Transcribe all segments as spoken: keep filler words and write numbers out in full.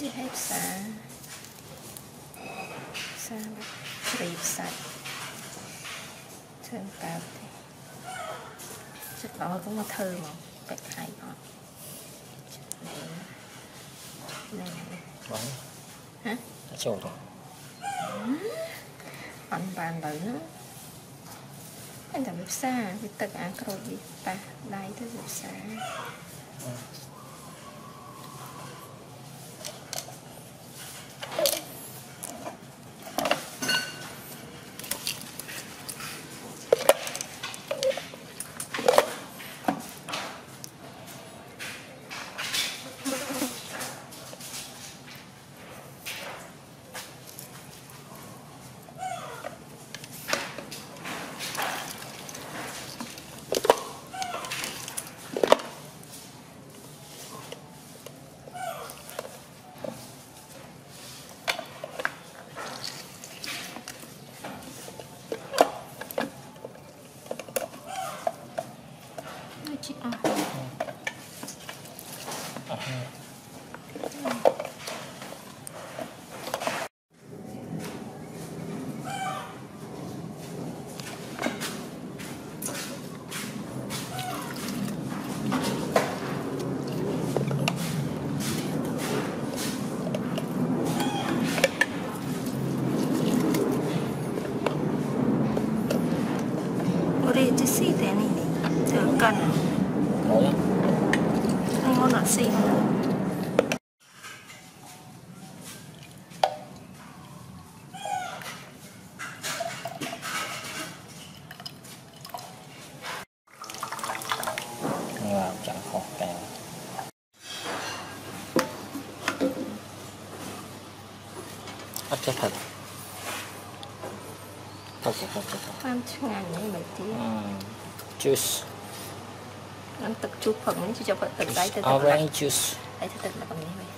Chị hết xa xa rịp sạch thường cao thì chắc đó cũng có thơ mà bạch hay đó này này hả chỗ rồi ăn bàn đấy nữa anh ta biết xa biết tất cả rồi gì ta đây tới biết xa chị à udah itu sih teh ini tekan anh ngon là xì làm chẳng khó kèo ắt chắc thật thật thật thật thật ăn ngàn như vậy tí juice ăn tật chút phần ấy cho phần tật đấy tật orange juice đấy tật là bằng như vậy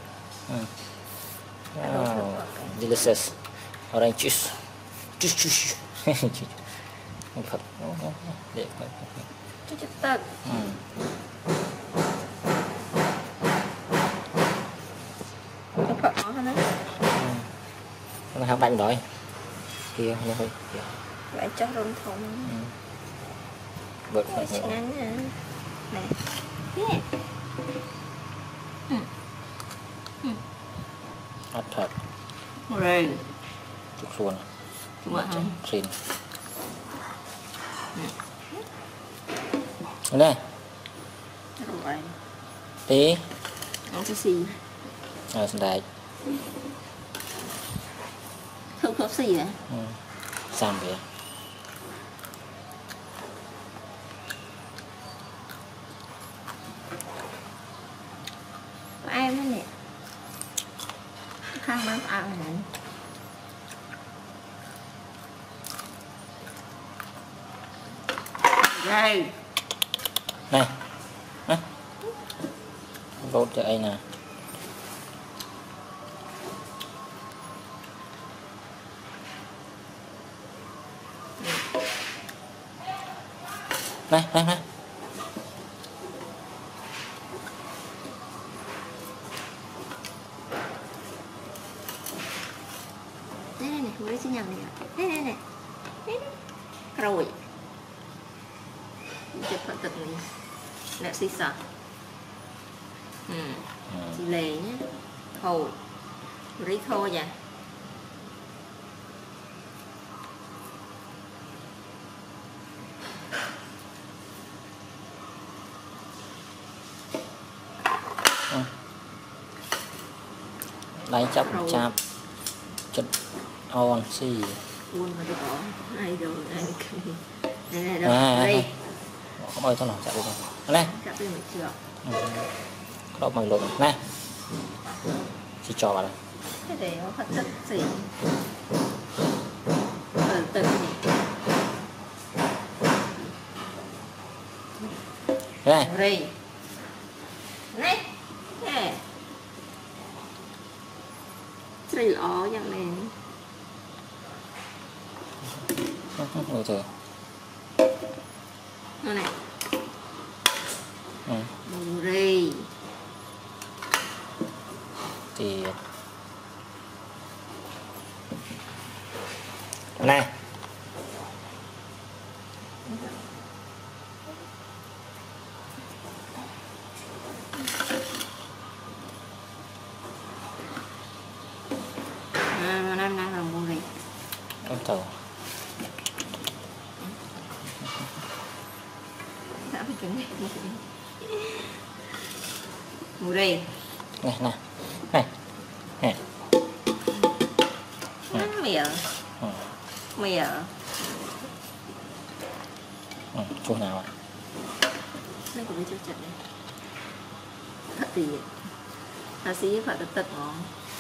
wow delicious orange juice juice juice không thật để chút chút tật nó phở nó hả nó học đánh rồi kia nó hơi lại cho rôn thông bớt phải ngắn nè nè nè ắt thật rồi chút luôn mà xin nè rồi tí ăn cái gì à xin đại không có gì à xong vậy em đó nè khăn nó ăn này đây này à. Rốt cho anh nè này này này đây này mới xin nhầm này đây này này rồi chụp phần tật này là xì xả ừ chị lề nhé thầu rí thô vậy đánh chắp chắp chất on xì buồn mà tôi có này rồi này này này đâu à, đây không ơi tao nào chặt đi này chặt đi mình chưa đó bằng lộn này chỉ cho vào đây cái để nó thật chất gì ở từ này này đây này nè trời lọ dạng này rồi thử nó này ừ. rồi thì Này. À, nó đang làm mua gì? Ôi trời. Đã phải cứng này. Mua đi. Này, này. Này. Nè. Mẹ. Ừ. Mẹ. Ừ, chỗ nào ạ? Đây của mình chưa chặt này. Thật thì là xí phải tật tật nó.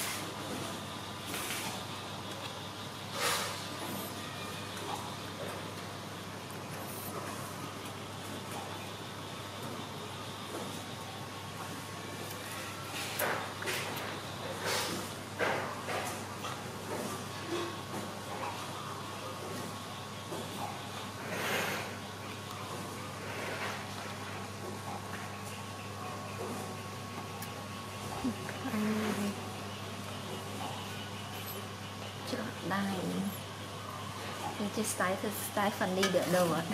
Đây mình chơi style thì style funny được đâu ạ.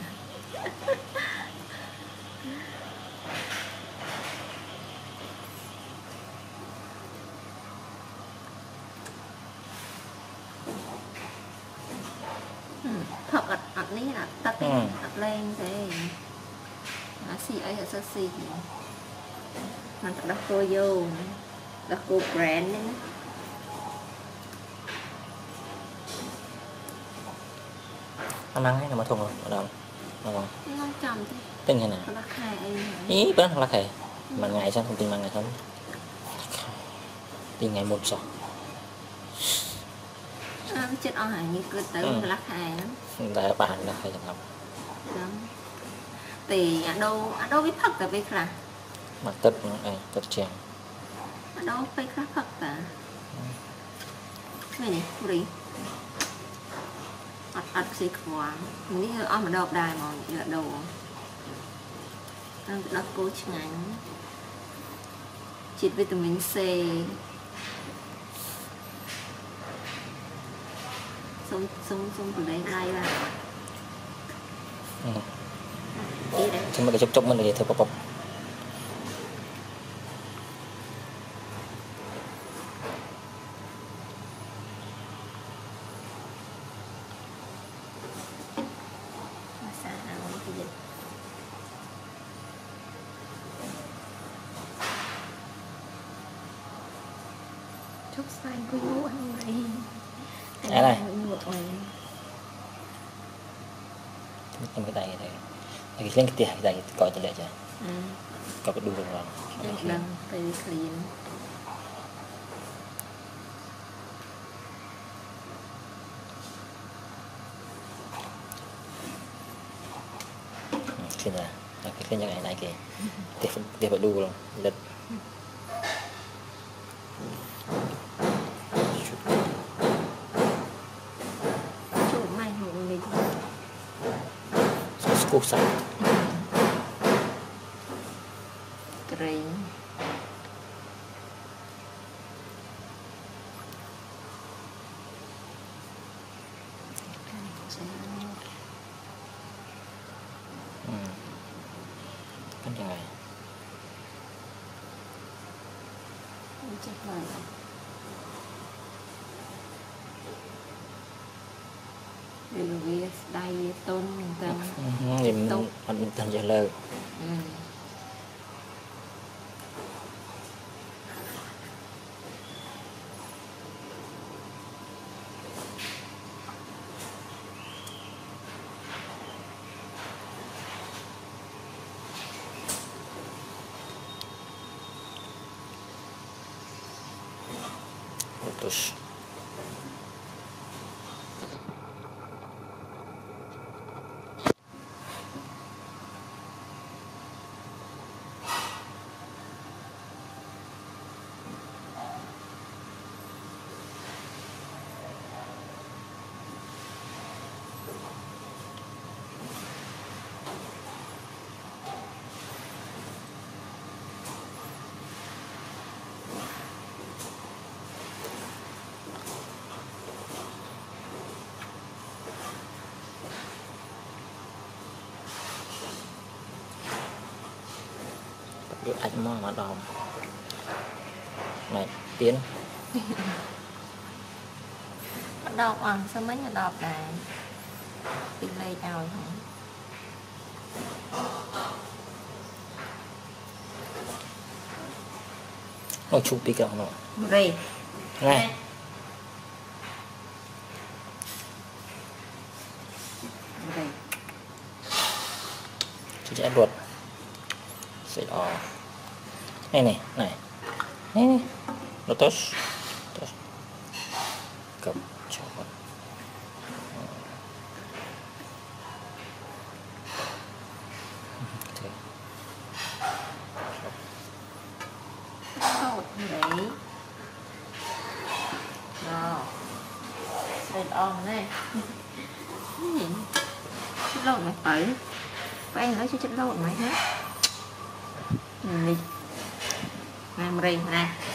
Thật ật ật ní là tắt Ừ. ật lên thế là xì ấy là sơ xì mà thật đọc cô vô đọc cô brand đấy. Nó mang ấy là mà thùng rồi, ở đâu? Đâu không? Nó chồng thế. Tính thế nào? Nó đắc hai ấy. Ý, bữa nó là khề. Mà ngày sao không tin mà ngày không? Tin ngày một sao? À, chết o hải như cơ tới Ừ. lắc hai lắm. Đã bàn là khề chẳng lắm. Đúng. Thì ở đâu ở đâu biết thật cả việc là Mà tất nó ấy, tất chèn. ở đâu phải khác thật cả. Này này, đi. Ật ật xí quá. Mình nghĩ ở mà đọc đài mà ở đâu. Đang đọc cô ngành. Chít vitamin C. Xong xong xong từ đây đây là. Ừ. Đi đấy. Chứ mà cái chốc chốc mình là thôi bọc bọc. Chúc xanh quý ngũ anh này. Đây này. Một ngày. Em cái tay này. Cái lên cái tiền này coi cho lệ chưa? Ừ. Có cái đu rồi. Một lần từ clean. Khi nào? Cái cái như này này kìa. Tiếp tiếp phải đu rồi. Lật. Chỗ mày hộ mình. Cục sạch. Green. Ừ. Cái như này. Chắc là vì vì đây tôn mình tâm. Niềm anh thành trả lời. Ừ. Putus. anh mò mà đòn này tiến đọc à sao mấy nhà đọc này đi lây ao hả nó chụp đi cả nó rồi này chị sẽ luật sẽ đó này này này này này nó tốt tốt cầm cho con cột đấy rồi rồi on này cái gì chết lộn mày phải phải anh nói chứ chết lộn mày hết đi làm đi nè